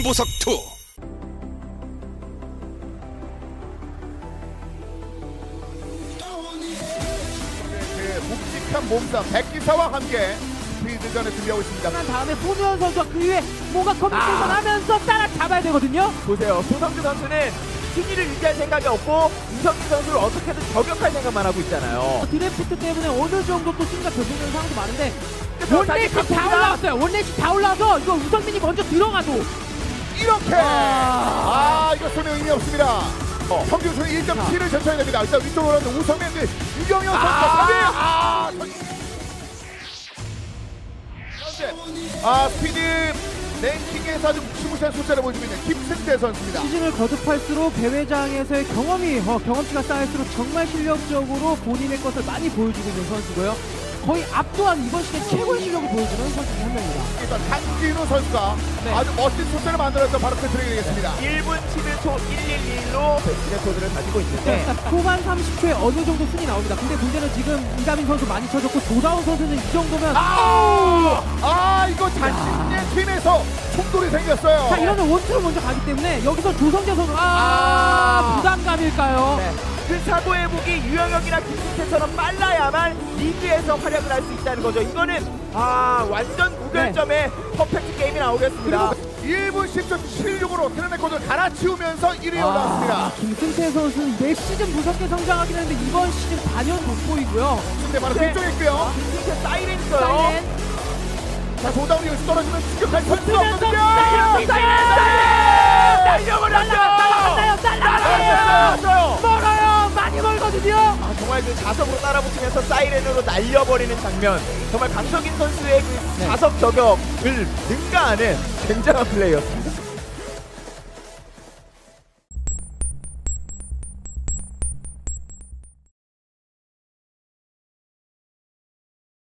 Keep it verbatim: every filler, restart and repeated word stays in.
승부보석 투. 그 묵직한 몸싸움 백기사와 함께 스피드전을 준비하고 있습니다. 한 다음에 손우현 선수가 그 위에 뭔가 커뮤니케이션 아. 하면서 따라잡아야 되거든요. 보세요. 소성주 선수는 승리를 유지할 생각이 없고 이성규 선수를 어떻게든 저격할 생각만 하고 있잖아요. 드래프트 때문에 어느 정도 또 승리가 결정되는 상황도 많은데 그래서 원넷이 다시 다 올라왔어요. 원넷이 다 올라와서 이거 우성민이 먼저 들어가도 이렇게 아, 아 이거 설명 의미 없습니다. 어, 성균 선수 일 점 칠을 전쳐야 됩니다. 일단 위쪽으로 가는 우성민, 유경현 선수가 아, 현재 아 스피드 랭킹에서 아주 무시무시한 숫자를 보여주고 있는 김승태 선수입니다. 시즌을 거듭할수록 대회장에서의 경험이 어, 경험치가 쌓일수록 정말 실력적으로 본인의 것을 많이 보여주고 있는 선수고요. 거의 압도한 이번 시즌 최고의 실력을 보여주는 선수 중 한 명입니다. 일단 강진우 선수가 네. 아주 멋진 숫자를 만들어서 바로 그 드리겠습니다. 일 분 십일 초 일일일로 베스트 레코드를 가지고 있는데 후반 삼십 초에 어느 정도 순이 나옵니다. 근데 문제는 지금 이다민 선수 많이 쳐졌고 조다운 선수는 이 정도면 아, 아 이거 자신의 팀에서 충돌이 생겼어요. 자 이러면 원투로 먼저 가기 때문에 여기서 조성재 선수 아, 아. 부담감일까요? 네. 그 사고의 무기 유영혁이나 김승태처럼 빨라야만 리그에서 활약을 할 수 있다는 거죠. 이거는 아 완전 무결점의 네. 퍼펙트 게임이 나오겠습니다. 일 분 십 초 칠십육으로 트렌드 레코드를 갈아치우면서 일 위로 아, 나왔습니다. 김승태 선수는 매 시즌 무섭게 성장하긴 했는데 이번 시즌 단연 돋보이고요. 근데 바로 네. 뒤쪽에 있고요. 김승태 사이렌 있어요. 사이렌 자 도다운이 여기서 떨어지면 추격할 선수가 붙으면서 없거든요. 사이렌 사이렌 날려버렸죠. 날라갔어요 날라갔어요 멀어요 많이 멀거든요. 아, 정말 그 자석으로 따라붙으면서 사이렌으로 날려버리는 장면, 정말 강석인 선수의 그 네. 자석 저격을 능가하는 굉장한 플레이였습니다.